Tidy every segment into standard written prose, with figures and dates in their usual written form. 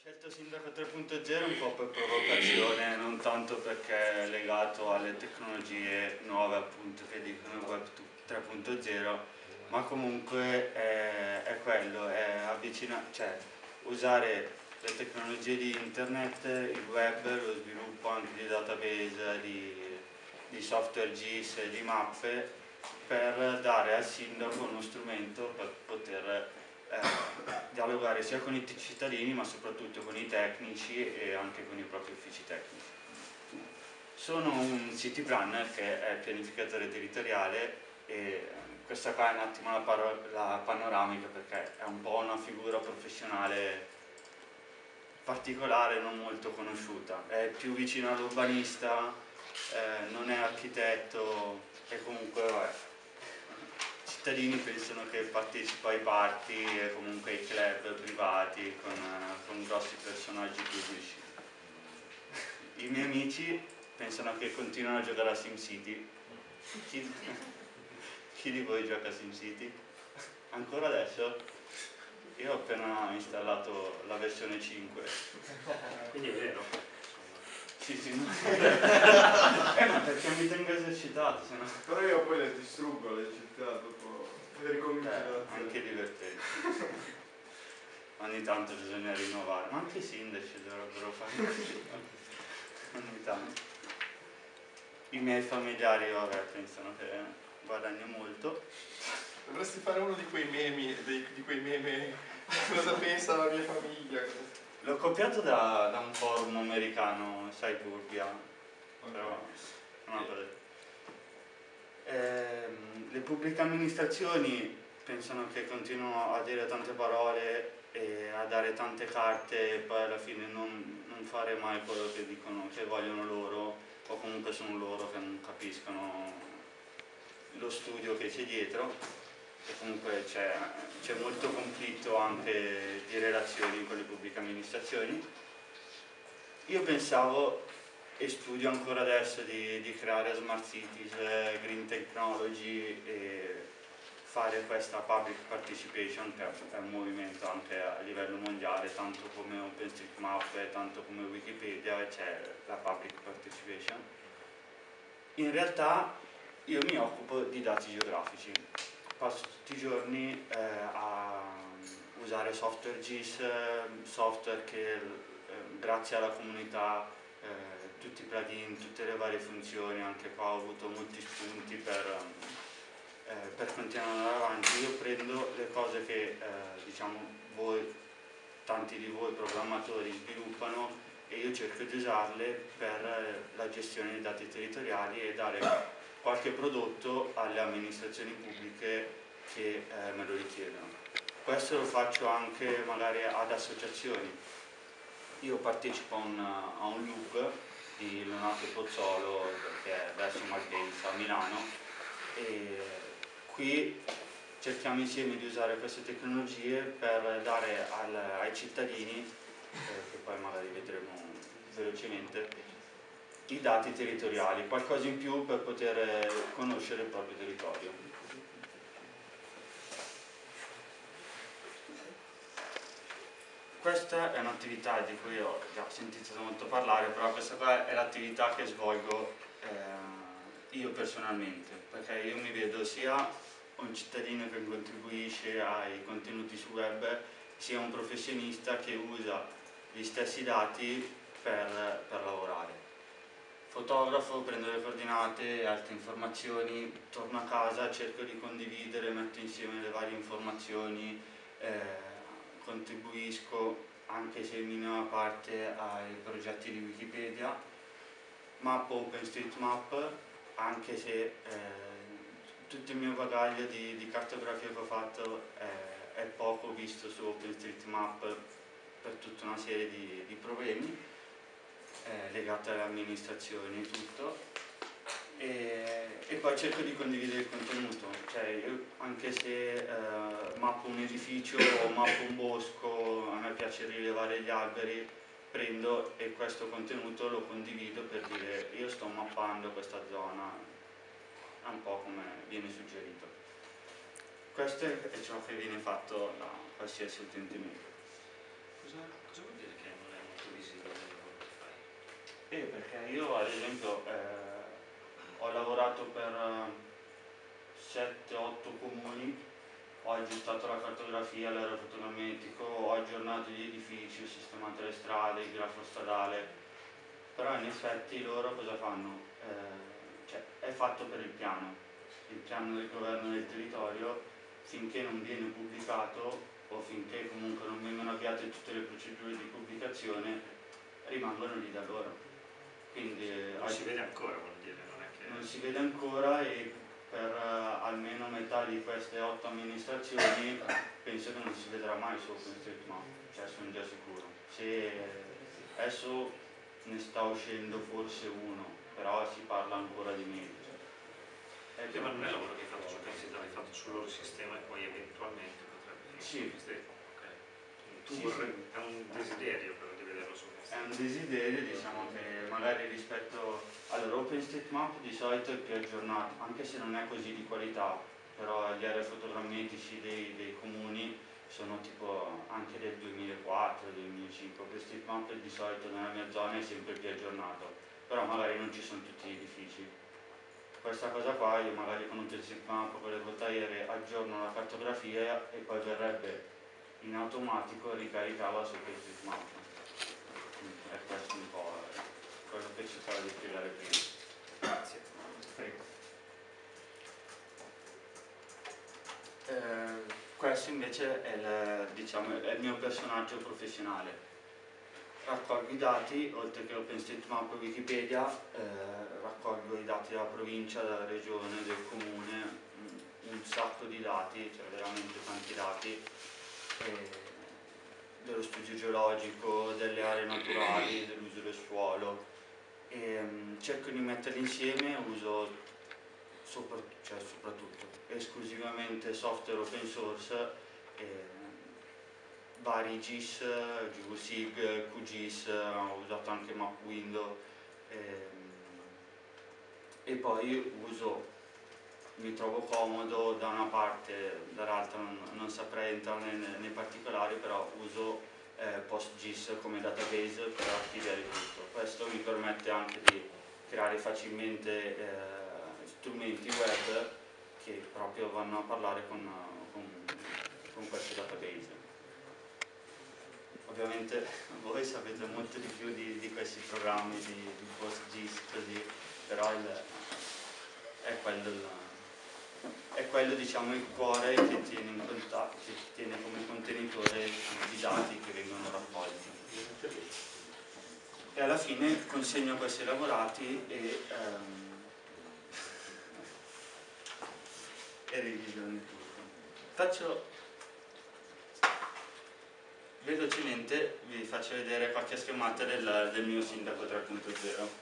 scelto Sindaco 3.0 un po' per provocazione, non tanto perché è legato alle tecnologie nuove appunto che dicono Web 3.0, ma comunque è quello, è cioè usare le tecnologie di internet, il web, lo sviluppo anche di database, di software GIS e di mappe per dare al sindaco uno strumento per poter dialogare sia con i cittadini ma soprattutto con i tecnici e anche con i propri uffici tecnici. Sono un city planner che è pianificatore territoriale e questa qua è un attimo la panoramica perché è un po' una figura professionale particolare, non molto conosciuta, è più vicino all'urbanista, non è architetto e comunque vabbè, i cittadini pensano che partecipa ai party e comunque ai club privati con grossi personaggi pubblici. I miei amici pensano che continuano a giocare a SimCity. Chi di voi gioca a SimCity? Ancora adesso? Io ho appena installato la versione 5. Quindi è vero? Sì, no. Ma perché mi tengo esercitato, se no. Però io poi le distruggo le città dopo le ricomincio anche divertente. Ogni tanto bisogna rinnovare, ma anche i sindaci dovrebbero fare ogni tanto. I miei familiari vabbè, pensano che guadagno molto. Dovresti fare uno di quei meme, cosa pensa la mia famiglia. L'ho copiato da un forum americano, Cyburgia, però una cosa. Le pubbliche amministrazioni pensano che continuano a dire tante parole e a dare tante carte e poi alla fine non fare mai quello che dicono, che vogliono loro, o comunque sono loro che non capiscono lo studio che c'è dietro, e comunque c'è molto conflitto anche di relazioni con le pubbliche amministrazioni. Io pensavo e studio ancora adesso di creare smart cities, green technology e fare questa public participation, che è un movimento anche a livello mondiale, tanto come OpenStreetMap e tanto come Wikipedia c'è la public participation. In realtà io mi occupo di dati geografici, passo tutti i giorni a usare software GIS, software che grazie alla comunità, tutti i plugin, tutte le varie funzioni, anche qua ho avuto molti spunti per continuare ad andare avanti. Io prendo le cose che diciamo voi, tanti di voi programmatori sviluppano e io cerco di usarle per la gestione dei dati territoriali e dare qualche prodotto alle amministrazioni pubbliche che me lo richiedono. Questo lo faccio anche magari ad associazioni. Io partecipo a un loop di Leonardo Pozzolo, che è verso Malpensa a Milano, e qui cerchiamo insieme di usare queste tecnologie per dare ai cittadini, che poi magari vedremo velocemente, i dati territoriali, qualcosa in più per poter conoscere il proprio territorio. Questa è un'attività di cui ho già sentito molto parlare, però questa qua è l'attività che svolgo io personalmente, perché io mi vedo sia un cittadino che contribuisce ai contenuti sul web, sia un professionista che usa gli stessi dati per lavorare. Fotografo, prendo le coordinate, altre informazioni, torno a casa, cerco di condividere, metto insieme le varie informazioni, contribuisco anche se in minima parte ai progetti di Wikipedia, mappo OpenStreetMap, anche se tutto il mio bagaglio di cartografia che ho fatto è poco visto su OpenStreetMap per tutta una serie di problemi legati alle amministrazioni e tutto. E poi cerco di condividere il contenuto, cioè io, anche se mappo un edificio o mappo un bosco, a me piace rilevare gli alberi, prendo e questo contenuto lo condivido per dire io sto mappando questa zona, è un po' come viene suggerito. Questo è ciò che viene fatto da qualsiasi utente medio. Cosa vuol dire che è perché io ad esempio ho lavorato per 7-8 comuni, ho aggiustato la cartografia, l'aerofotogrammetico, ho aggiornato gli edifici, ho sistemato le strade, il grafo stradale, però in effetti loro cosa fanno? Cioè, è fatto per il piano del governo del territorio, finché non viene pubblicato o finché comunque non vengono avviate tutte le procedure di pubblicazione, rimangono lì da loro. Quindi non si vede ancora, vuol dire, non è che... non si vede ancora, e per almeno metà di queste 8 amministrazioni penso che non si vedrà mai su OpenStreetMap, cioè sono già sicuro. Se adesso ne sta uscendo forse uno, però si parla ancora di meglio. Ma non è il lavoro che hai fatto su Pensita, l'hai fatto sul loro sistema e poi eventualmente potrebbe Sì. Sì. È un desiderio però di vederlo su È un desiderio, diciamo che magari rispetto all'OpenStreetMap di solito è più aggiornato, anche se non è così di qualità, però gli aerofotogrammetici dei comuni sono tipo anche del 2004-2005, OpenStreetMap di solito nella mia zona è sempre più aggiornato, però magari non ci sono tutti gli edifici. Questa cosa qua io magari con OpenStreetMap con le voltaiere aggiorno la cartografia e poi verrebbe in automatico ricaricarla su OpenStreetMap. È questo un po' quello che cercavo di spiegare prima. Grazie. Prego. Questo invece è il mio personaggio professionale. Raccolgo i dati, oltre che OpenStreetMap e Wikipedia, raccolgo i dati della provincia, della regione, del comune, un sacco di dati, cioè veramente tanti dati, dello studio geologico, delle aree naturali, dell'uso del suolo, e cerco di metterli insieme, uso soprattutto esclusivamente software open source, vari GIS, GVSig, QGIS, ho usato anche MapWindow, e poi mi trovo comodo da una parte, dall'altra non saprei entrare nei particolari, però uso PostGIS come database per archiviare tutto. Questo mi permette anche di creare facilmente strumenti web che proprio vanno a parlare con questi database. Ovviamente voi sapete molto di più di questi programmi di PostGIS così, però è quello diciamo il cuore che tiene in contatto, che tiene come contenitore i dati che vengono raccolti. E alla fine consegno questi elaborati e revisione tutto. Velocemente vi faccio vedere qualche schemata del mio Sindaco 3.0.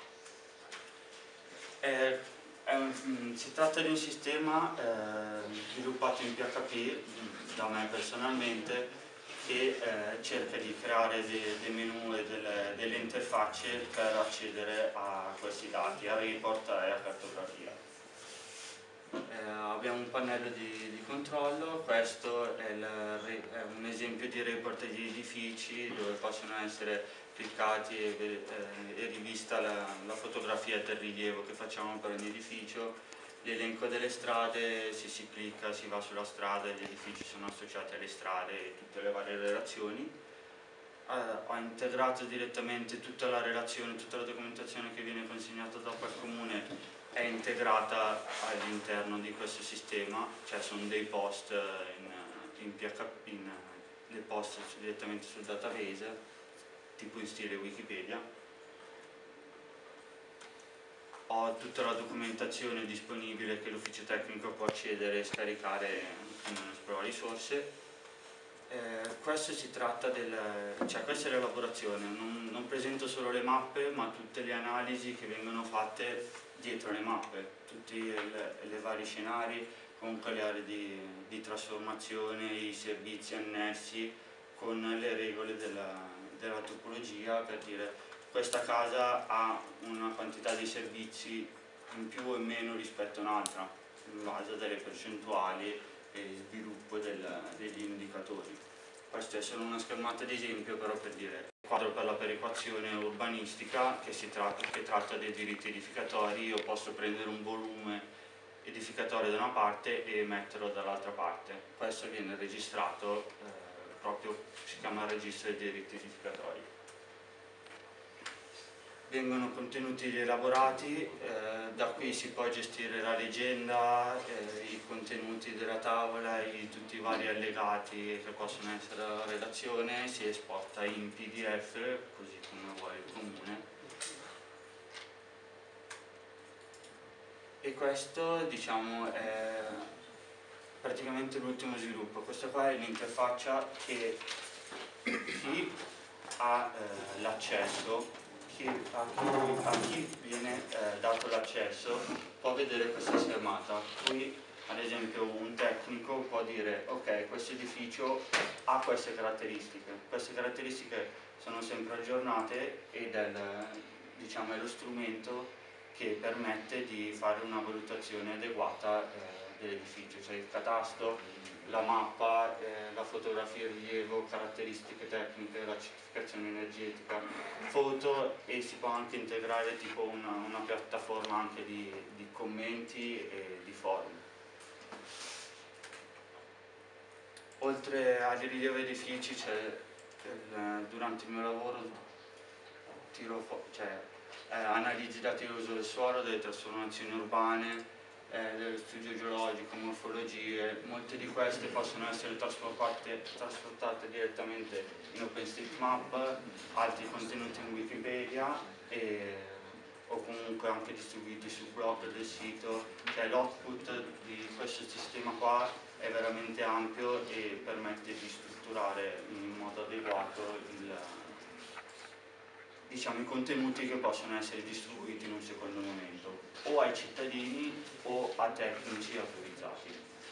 Si tratta di un sistema sviluppato in PHP da me personalmente, che cerca di creare dei menu e delle interfacce per accedere a questi dati, a report e a cartografia. Abbiamo un pannello di controllo, questo è un esempio di report degli edifici dove possono essere cliccati e rivista la fotografia del rilievo che facciamo per ogni edificio, l'elenco delle strade, se si clicca si va sulla strada e gli edifici sono associati alle strade e tutte le varie relazioni. Ho integrato direttamente tutta la relazione, tutta la documentazione che viene consegnata dopo al comune è integrata all'interno di questo sistema, cioè sono dei post dei post direttamente sul database, tipo in stile Wikipedia. Ho tutta la documentazione disponibile che l'ufficio tecnico può accedere e scaricare con Esplora risorse. Questo si tratta questa è l'elaborazione, non presento solo le mappe ma tutte le analisi che vengono fatte dietro le mappe, tutti i vari scenari, comunque le aree di trasformazione, i servizi annessi con le regole della topologia, per dire questa casa ha una quantità di servizi in più o in meno rispetto a un'altra, in base a delle percentuali e sviluppo degli indicatori. Questa è solo una schermata di esempio, però per dire quadro per la perequazione urbanistica che tratta dei diritti edificatori. Io posso prendere un volume edificatorio da una parte e metterlo dall'altra parte. Questo viene registrato, proprio si chiama registro dei diritti edificatori. Vengono contenuti elaborati, da qui si può gestire la legenda, i contenuti della tavola, tutti i vari allegati che possono essere alla redazione, si esporta in PDF, così come vuole il comune. E questo, diciamo, è praticamente l'ultimo sviluppo. Questa qua è l'interfaccia che chi ha l'accesso, a chi viene dato l'accesso può vedere questa schermata. Qui ad esempio un tecnico può dire ok, questo edificio ha queste caratteristiche sono sempre aggiornate ed è, diciamo, è lo strumento che permette di fare una valutazione adeguata dell'edificio, cioè il catasto, la mappa, la fotografia in rilievo, caratteristiche tecniche, la certificazione energetica, foto, e si può anche integrare tipo una piattaforma anche di commenti e di forum. Oltre agli rilievi edifici durante il mio lavoro analizzi dati di uso del suolo, delle trasformazioni urbane, dello studio geologico, morfologie. Molte di queste possono essere trasportate direttamente in OpenStreetMap, altri contenuti in Wikipedia o comunque anche distribuiti sul blog del sito. Cioè l'output di questo sistema qua è veramente ampio e permette di strutturare in modo adeguato diciamo, i contenuti che possono essere distribuiti in un secondo momento o ai cittadini o a tecnici autorizzati.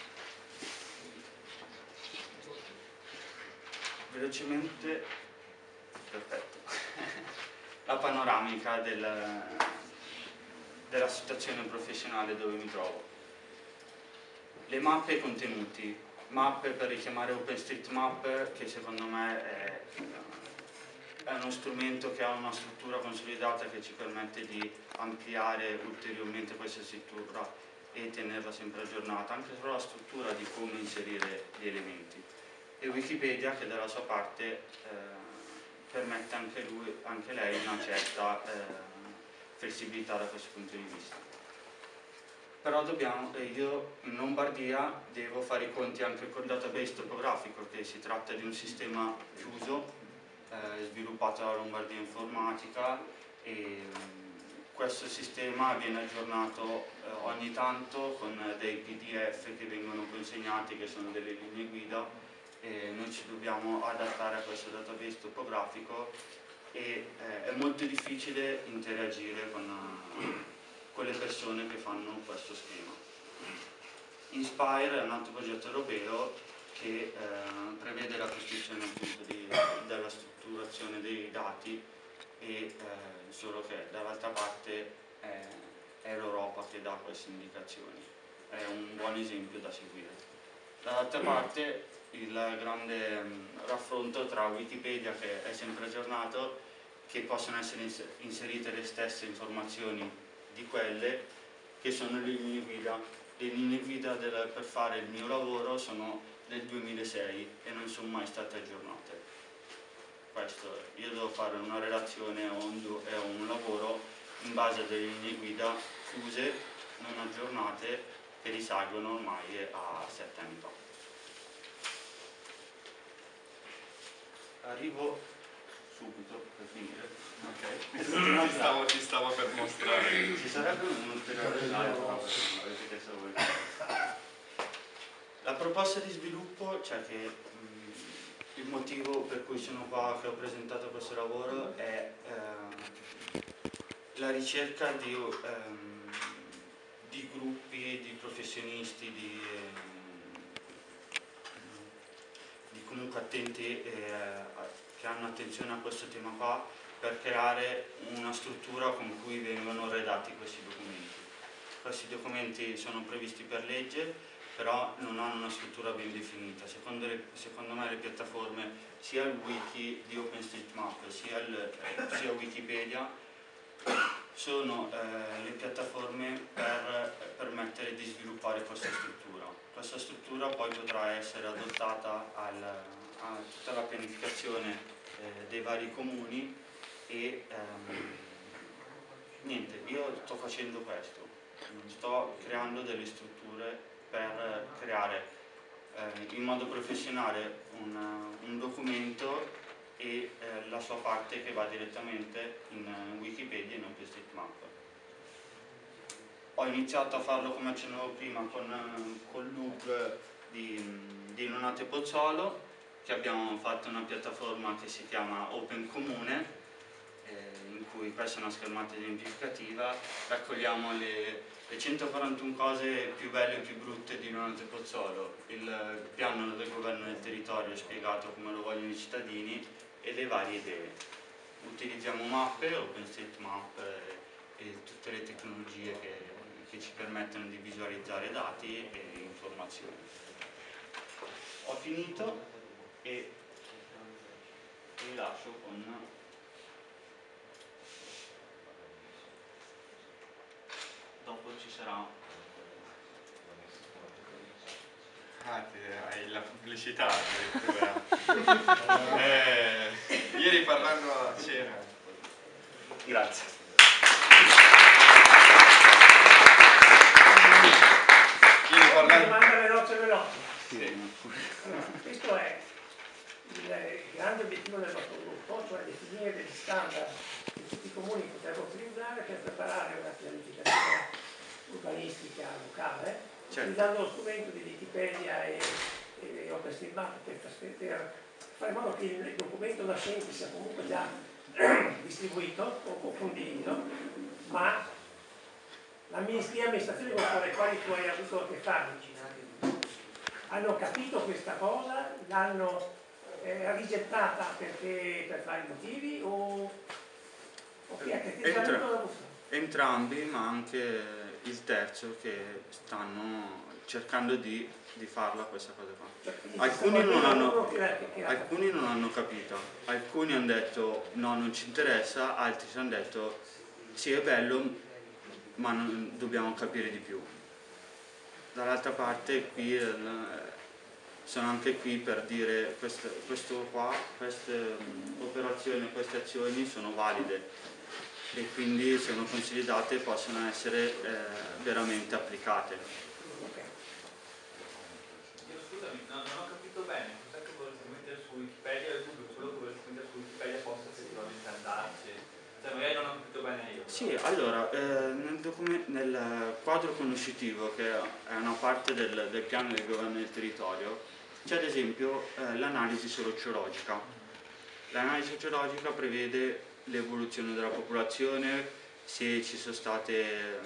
Velocemente, perfetto, la panoramica della situazione professionale dove mi trovo. Le mappe e i contenuti. Mappe per richiamare OpenStreetMap, che secondo me è uno strumento che ha una struttura consolidata che ci permette di ampliare ulteriormente questa struttura e tenerla sempre aggiornata, anche sulla struttura di come inserire gli elementi. E Wikipedia, che dalla sua parte permette anche lei una certa flessibilità da questo punto di vista. Però io in Lombardia devo fare i conti anche col database topografico, che si tratta di un sistema chiuso sviluppato dalla Lombardia Informatica, e questo sistema viene aggiornato ogni tanto con dei PDF che vengono consegnati, che sono delle linee guida, e noi ci dobbiamo adattare a questo database topografico e è molto difficile interagire con le persone che fanno questo schema. Inspire è un altro progetto europeo che prevede la costruzione appunto della strutturazione dei dati, e solo che dall'altra parte è l'Europa che dà queste indicazioni. È un buon esempio da seguire. Dall'altra parte il grande raffronto tra Wikipedia, che è sempre aggiornato, che possono essere inserite le stesse informazioni di quelle che sono le linee guida. Le linee guida per fare il mio lavoro sono del 2006 e non sono mai state aggiornate. Io devo fare una relazione o un lavoro in base a delle linee guida fuse, non aggiornate, che risalgono ormai a 7 anni fa. Arrivo subito per finire. Ok, ti stavo per mostrare. Ci sarebbe un ulteriore slide, però avete chiesto voi. La proposta di sviluppo, cioè che il motivo per cui sono qua, che ho presentato questo lavoro, è la ricerca di gruppi, di professionisti, di comunque attenti, che hanno attenzione a questo tema qua, per creare una struttura con cui vengono redatti questi documenti. Questi documenti sono previsti per legge però non hanno una struttura ben definita. Secondo me le piattaforme, sia il wiki di OpenStreetMap sia Wikipedia, sono le piattaforme per permettere di sviluppare questa struttura. Questa struttura poi potrà essere adottata a tutta la pianificazione dei vari comuni e niente, io sto facendo questo, sto creando delle strutture per creare in modo professionale un documento e la sua parte che va direttamente in Wikipedia e in OpenStreetMap. Ho iniziato a farlo, come accennavo prima, con l'hub di Nonate Pozzolo, che abbiamo fatto una piattaforma che si chiama Open Comune, in cui questa è una schermata esemplificativa, raccogliamo le 141 cose più belle e più brutte di Nonate Pozzolo, il piano del governo del territorio spiegato come lo vogliono i cittadini e le varie idee. Utilizziamo mappe, OpenStreetMap e tutte le tecnologie che ci permettono di visualizzare dati e informazioni. Ho finito e vi lascio con... Dopo ci sarà... Hai la pubblicità addirittura. Ieri parlando a cena. Grazie. Ieri parlando... Domanda veloce. Sì. Allora, questo è il grande obiettivo del nostro gruppo, cioè definire degli standard che tutti i comuni potrebbero utilizzare per preparare una pianificazione urbanistica locale, utilizzando lo strumento di Wikipedia e OpenStreetMap per fare in modo che il documento nascente sia comunque già distribuito o condiviso, ma le amministrazioni con le quali tu hai avuto a che fare hanno capito questa cosa, l'hanno rigettata per vari motivi o Entrambi, ma anche il terzo, che stanno cercando di farla questa cosa qua. Alcuni non hanno capito, alcuni hanno detto no, non ci interessa, altri ci hanno detto sì, è bello, ma dobbiamo capire di più. Dall'altra parte qui sono anche qui per dire questo qua, queste operazioni, queste azioni sono valide e quindi sono consolidate e possono essere veramente applicate. Io scusami, non ho capito bene, cos'è che volete mettere su Wikipedia e tutto quello che volete mettere su Wikipedia possa effettivamente andarci? Cioè magari non ho capito bene io. Sì, allora, nel quadro conoscitivo, che è una parte del piano del governo del territorio, c'è ad esempio l'analisi sociologica. L'analisi sociologica prevede l'evoluzione della popolazione, se ci sono state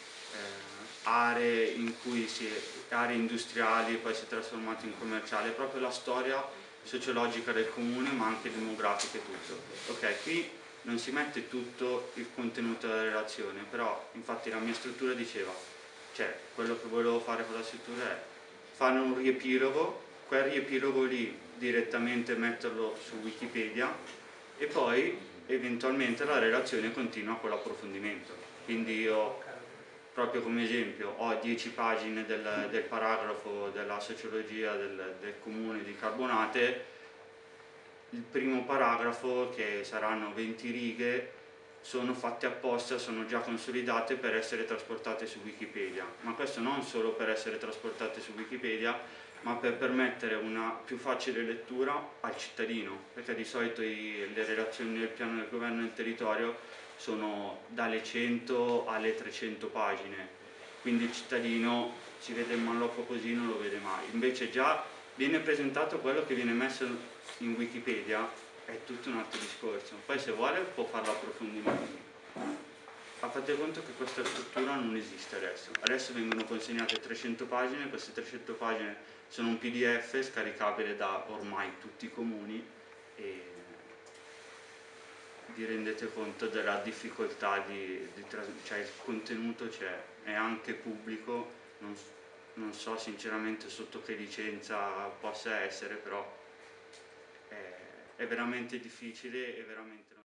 aree in cui aree industriali poi si è trasformato in commerciale, proprio la storia sociologica del comune, ma anche demografica e tutto. Ok, qui non si mette tutto il contenuto della relazione, però infatti la mia struttura diceva, cioè quello che volevo fare con la struttura è fare un riepilogo, quel riepilogo lì direttamente metterlo su Wikipedia e poi eventualmente la relazione continua con l'approfondimento. Quindi io, proprio come esempio, ho 10 pagine del paragrafo della sociologia del comune di Carbonate. Il primo paragrafo, che saranno 20 righe, sono fatte apposta, sono già consolidate per essere trasportate su Wikipedia, ma questo non solo per essere trasportate su Wikipedia, ma per permettere una più facile lettura al cittadino, perché di solito le relazioni del piano del governo del territorio sono dalle 100 alle 300 pagine, quindi il cittadino si vede il malocco così, non lo vede mai. Invece già viene presentato quello che viene messo in Wikipedia, è tutto un altro discorso. Poi se vuole può fare l'approfondimento. Ma fate conto che questa struttura non esiste adesso. Adesso vengono consegnate 300 pagine, queste 300 pagine sono un PDF scaricabile da ormai tutti i comuni e vi rendete conto della difficoltà cioè il contenuto c'è, è anche pubblico, non so sinceramente sotto che licenza possa essere, però è veramente difficile e veramente